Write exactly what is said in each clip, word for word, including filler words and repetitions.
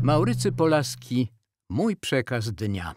Maurycy Polaski, mój przekaz dnia.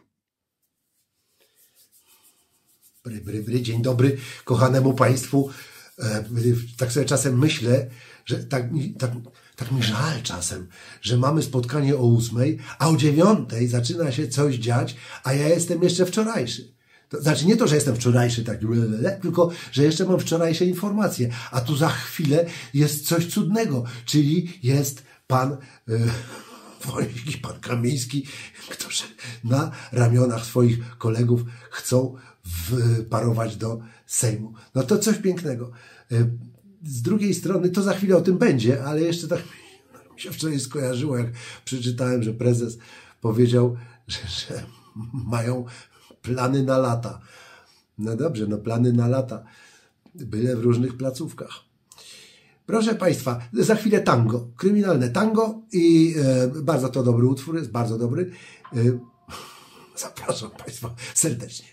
Bry, bry, bry. Dzień dobry kochanemu państwu. E, tak sobie czasem myślę, że tak, tak, tak mi żal czasem, że mamy spotkanie o ósmej, a o dziewiątej zaczyna się coś dziać, a ja jestem jeszcze wczorajszy. To znaczy nie to, że jestem wczorajszy, tak, tylko że jeszcze mam wczorajsze informacje, a tu za chwilę jest coś cudnego, czyli jest pan e, Wojcik, pan Kamiński, którzy na ramionach swoich kolegów chcą wparować do Sejmu. No to coś pięknego. Z drugiej strony, to za chwilę o tym będzie, ale jeszcze tak mi się wczoraj skojarzyło, jak przeczytałem, że prezes powiedział, że, że mają plany na lata. No dobrze, no plany na lata. Byle w różnych placówkach. Proszę Państwa, za chwilę tango. Kryminalne tango i e, bardzo to dobry utwór, jest bardzo dobry. E, zapraszam Państwa serdecznie.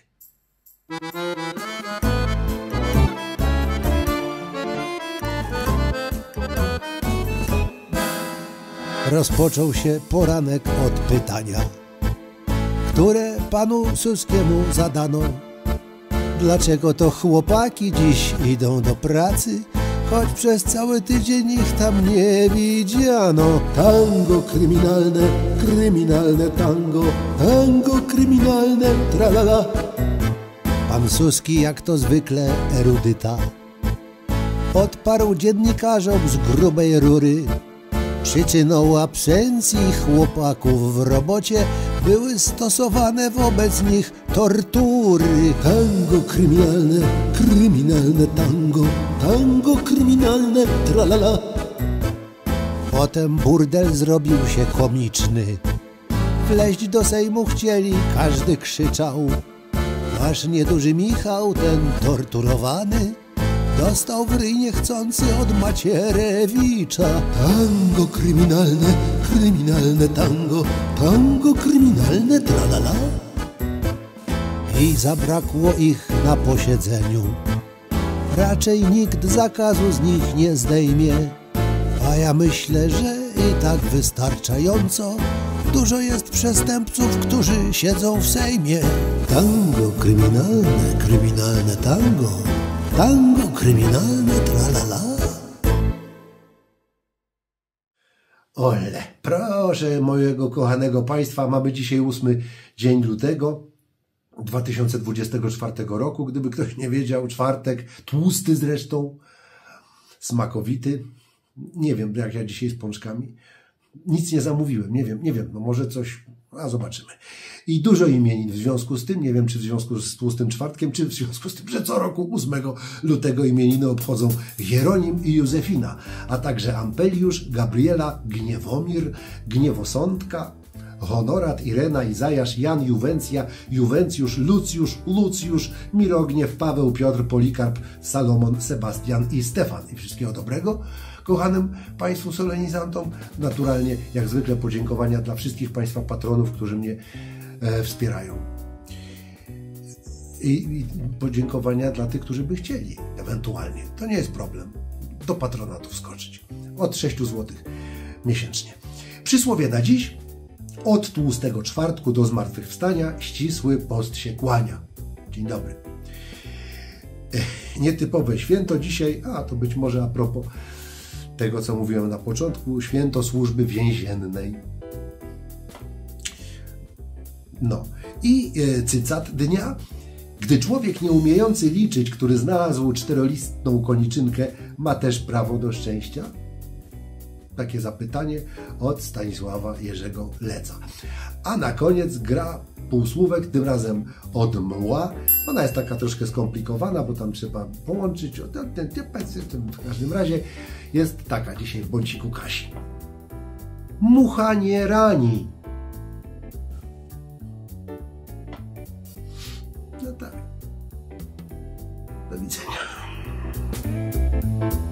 Rozpoczął się poranek od pytania, które panu Suskiemu zadano. Dlaczego to chłopaki dziś idą do pracy, choć przez cały tydzień ich tam nie widziano? Tango kryminalne, kryminalne tango, tango kryminalne, tralala. Pan Suski, jak to zwykle erudyta, odparł dziennikarzom z grubej rury. Przyczyną absencji chłopaków w robocie były stosowane wobec nich tortury. Tango kryminalne, kryminalne tango, tango kryminalne, tralala. Potem burdel zrobił się komiczny. Wleźć do Sejmu chcieli, każdy krzyczał. Aż nieduży Michał, ten torturowany, dostał w ryj niechcący od Macierewicza. Tango kryminalne, kryminalne tango, tango kryminalne, tralala. I zabrakło ich na posiedzeniu. Raczej nikt zakazu z nich nie zdejmie. A ja myślę, że i tak wystarczająco dużo jest przestępców, którzy siedzą w Sejmie. Tango kryminalne, kryminalne tango, tango kryminalne, tralala. Ole, proszę mojego kochanego państwa, mamy dzisiaj ósmy dzień lutego dwa tysiące dwudziestego czwartego roku. Gdyby ktoś nie wiedział, czwartek, tłusty zresztą, smakowity. Nie wiem, jak ja dzisiaj z pączkami. Nic nie zamówiłem, nie wiem, nie wiem, no może coś, a zobaczymy. I dużo imienin w związku z tym, nie wiem, czy w związku z tłustym czwartkiem, czy w związku z tym, że co roku ósmego lutego imieniny obchodzą Hieronim i Józefina, a także Ampeliusz, Gabriela, Gniewomir, Gniewosądka, Honorat, Irena, Izajasz, Jan, Juwencja, Juwencjusz, Lucjusz, Lucjusz, Mirogniew, Paweł, Piotr, Polikarp, Salomon, Sebastian i Stefan. I wszystkiego dobrego kochanym Państwu solenizantom. Naturalnie, jak zwykle, podziękowania dla wszystkich Państwa patronów, którzy mnie e, wspierają. I, I podziękowania dla tych, którzy by chcieli ewentualnie. To nie jest problem. Do patronatu wskoczyć. Od sześciu złotych miesięcznie. Przysłowie na dziś. Od tłustego czwartku do zmartwychwstania ścisły post się kłania. Dzień dobry. Nietypowe święto dzisiaj, a to być może a propos tego, co mówiłem na początku, święto służby więziennej. No i e, cytat dnia. Gdy człowiek nieumiejący liczyć, który znalazł czterolistną koniczynkę, ma też prawo do szczęścia? Takie zapytanie od Stanisława Jerzego Leca. A na koniec gra półsłówek, tym razem od mła. Ona jest taka troszkę skomplikowana, bo tam trzeba połączyć. W każdym razie jest taka dzisiaj w bąciku Kasi. Mucha nie rani. No tak. Do widzenia.